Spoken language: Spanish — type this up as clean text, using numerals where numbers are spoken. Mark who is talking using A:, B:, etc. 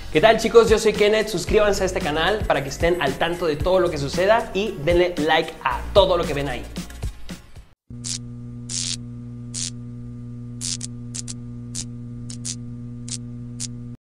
A: ¿Qué tal, chicos? Yo soy Kenneth, suscríbanse a este canal para que estén al tanto de todo lo que suceda y denle like a todo lo que ven ahí.